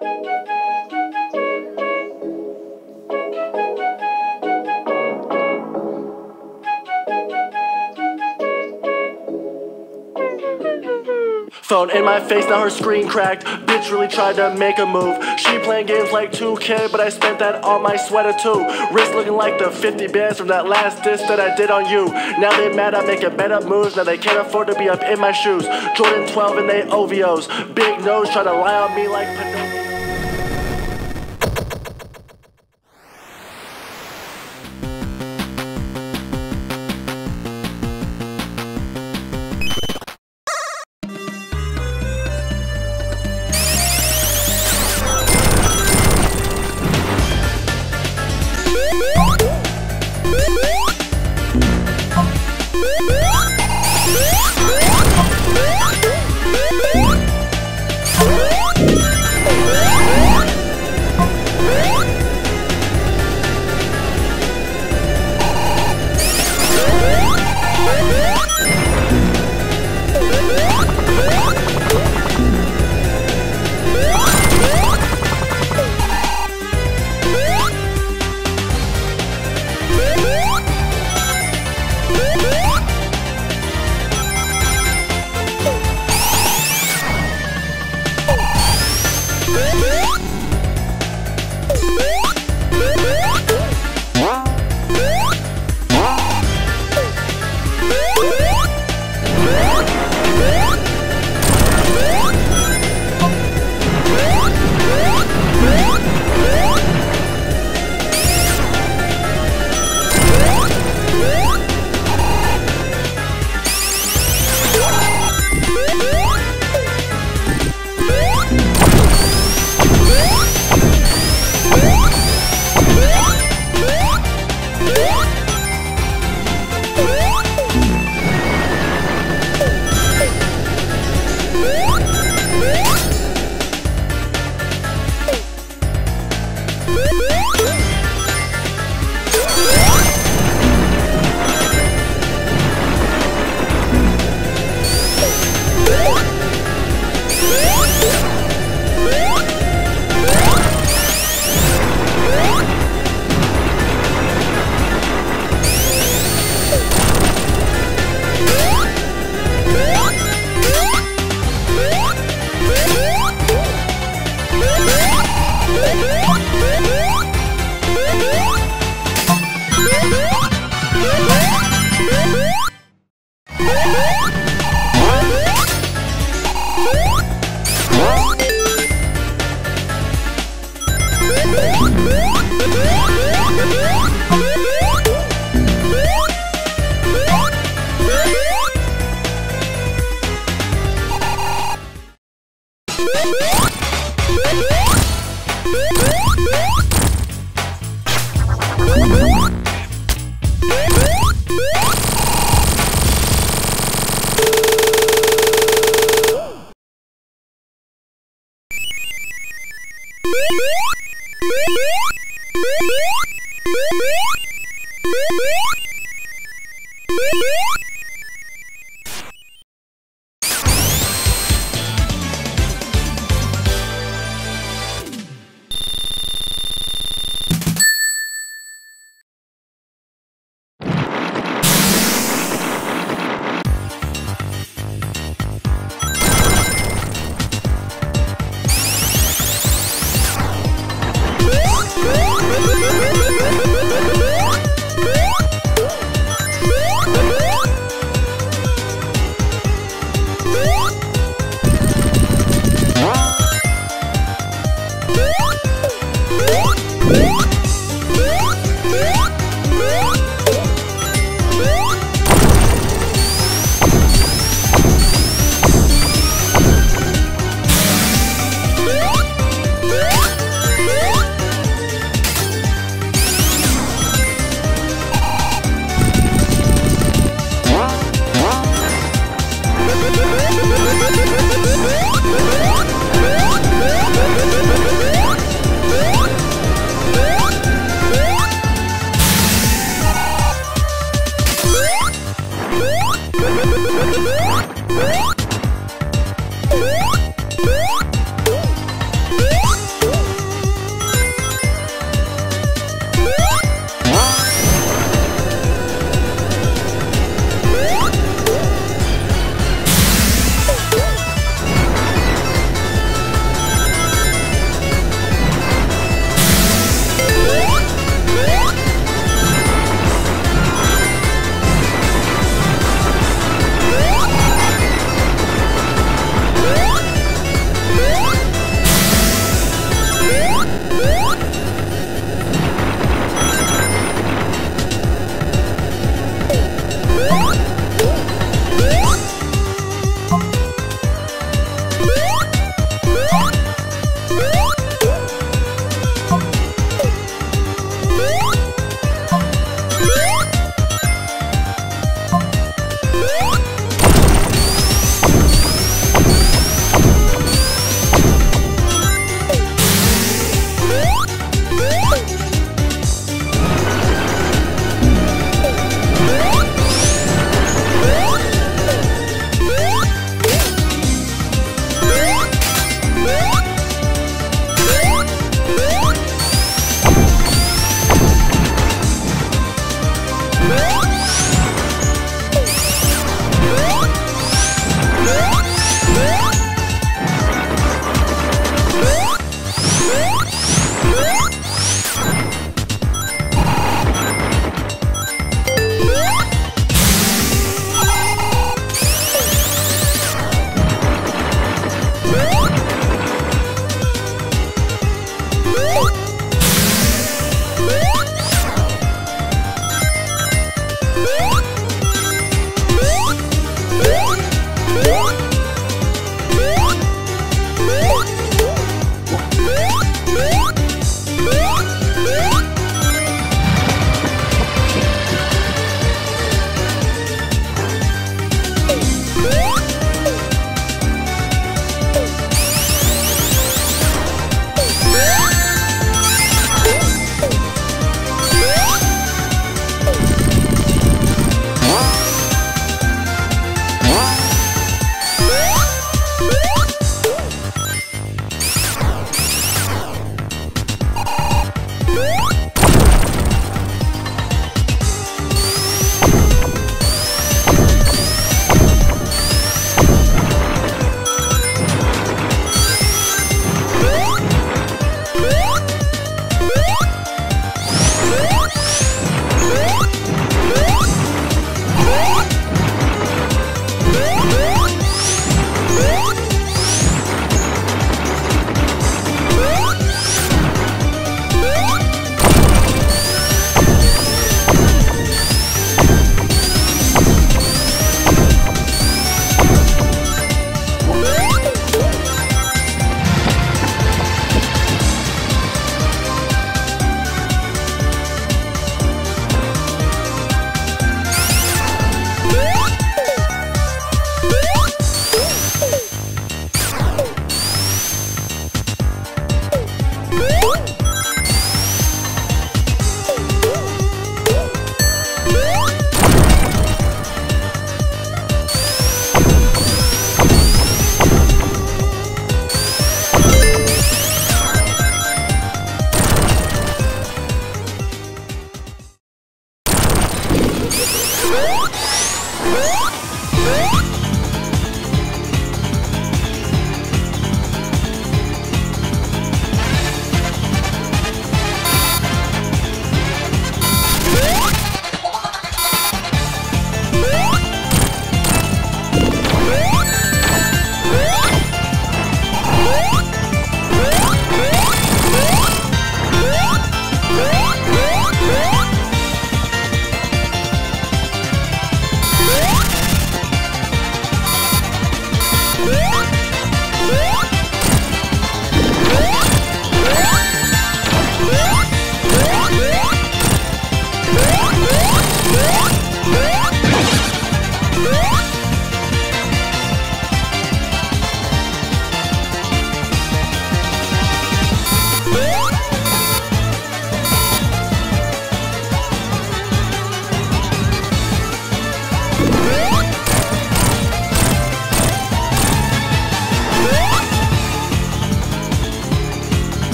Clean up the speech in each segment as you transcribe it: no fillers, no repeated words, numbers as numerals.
Phone in my face, now her screen cracked. Bitch really tried to make a move. She playing games like 2K, but I spent that on my sweater too. Wrist looking like the 50 bands from that last diss that I did on you. Now they mad I'm making better moves, now they can't afford to be up in my shoes. Jordan 12 and they OVOs. Big nose try to lie on me like Pinocchio.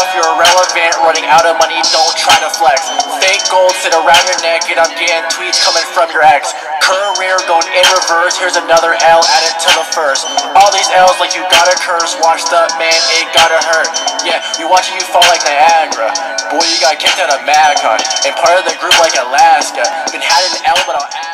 yourself, you're irrelevant, running out of money, don't try to flex. Fake gold sit around your neck, and I'm getting tweets coming from your ex. Career going in reverse, here's another L added to the first. All these L's like you gotta curse, watched up, man, it gotta hurt. Yeah, we watching you fall like Niagara. Boy, you got kicked out of MagCon, and part of the group like Alaska. Been had an L, but I'll add